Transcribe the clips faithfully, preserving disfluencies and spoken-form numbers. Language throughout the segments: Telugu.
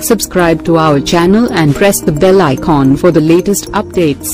Subscribe to our channel and press the bell icon for the latest updates.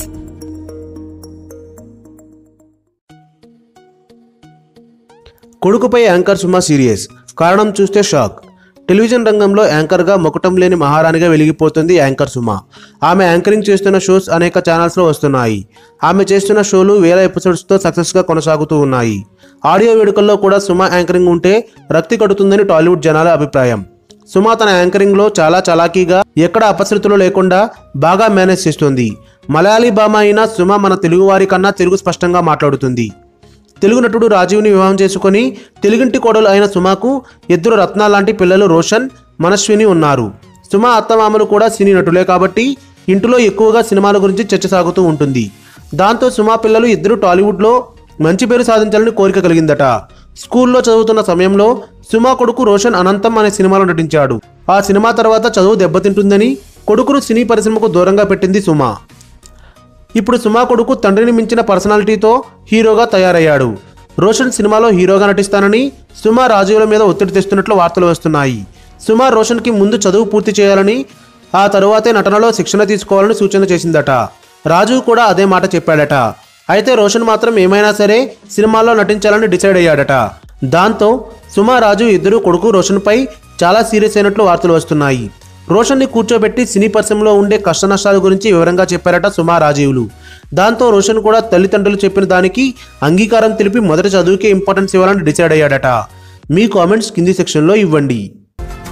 కొడుకుపై యాంకర్ సుమ సీరియస్, కారణం చూస్తే షాక్. టెలివిజన్ రంగంలో యాంకర్గా మొకటం లేని మహారాణిగా వెలిగిపోతుంది యాంకర్ సుమ. ఆమె యాంకరింగ్ చేస్తున్న షోస్ అనేక ఛానల్స్లో వస్తున్నాయి. ఆమె చేస్తున్న షోలు వేల ఎపిసోడ్స్తో సక్సెస్గా కొనసాగుతూ ఉన్నాయి. ఆడియో వేడుకల్లో కూడా సుమ యాంకరింగ్ ఉంటే రక్తి కడుతుందని టాలీవుడ్ జనాల అభిప్రాయం. సుమ తన యాంకరింగ్లో చాలా చలాకీగా, ఎక్కడ అపశృతులు లేకుండా బాగా మేనేజ్ చేస్తుంది. మలయాళీ భామ అయిన సుమ మన తెలుగువారి కన్నా తెలుగు స్పష్టంగా మాట్లాడుతుంది. తెలుగు నటుడు రాజీవ్ని వివాహం చేసుకుని తెలుగింటి కోడలు అయిన సుమకు ఇద్దరు రత్నాల లాంటి పిల్లలు రోషన్, మనస్విని ఉన్నారు. సుమ అత్తమామలు కూడా సినీ నటులే కాబట్టి ఇంటిలో ఎక్కువగా సినిమాల గురించి చర్చ సాగుతూ ఉంటుంది. దాంతో సుమ పిల్లలు ఇద్దరు టాలీవుడ్లో మంచి పేరు సాధించాలని కోరిక కలిగిందట. స్కూల్లో చదువుతున్న సమయంలో సుమ కొడుకు రోషన్ అనంతం అనే సినిమాలో నటించాడు. ఆ సినిమా తర్వాత చదువు దెబ్బతింటుందని కొడుకును సినీ పరిశ్రమకు దూరంగా పెట్టింది సుమ. ఇప్పుడు సుమ కొడుకు తండ్రిని మించిన పర్సనాలిటీతో హీరోగా తయారయ్యాడు. రోషన్ సినిమాలో హీరోగా నటిస్తానని సుమ రాజీవుల మీద ఒత్తిడి తెస్తున్నట్లు వార్తలు వస్తున్నాయి. సుమ రోషన్కి ముందు చదువు పూర్తి చేయాలని, ఆ తరువాతే నటనలో శిక్షణ తీసుకోవాలని సూచన చేసిందట. రాజు కూడా అదే మాట చెప్పాడట. అయితే రోషన్ మాత్రం ఏమైనా సరే సినిమాల్లో నటించాలని డిసైడ్ అయ్యాడట. దాంతో సుమ, రాజు ఇద్దరు కొడుకు రోషన్పై చాలా సీరియస్ అయినట్లు వార్తలు వస్తున్నాయి. రోషన్ని కూర్చోబెట్టి సినీ పరిశ్రమలో ఉండే కష్ట నష్టాల గురించి వివరంగా చెప్పారట సుమ, రాజీవులు. దాంతో రోషన్ కూడా తల్లిదండ్రులు చెప్పిన దానికి అంగీకారం తెలిపి మొదటి చదువుకే ఇంపార్టెన్స్ ఇవ్వాలని డిసైడ్ అయ్యాడట. మీ కామెంట్స్ కింది సెక్షన్లో ఇవ్వండి.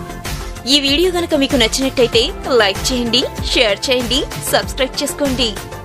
ఈ వీడియో గనుక మీకు నచ్చినట్టయితే లైక్ చేయండి, షేర్ చేయండి, సబ్స్క్రైబ్ చేసుకోండి.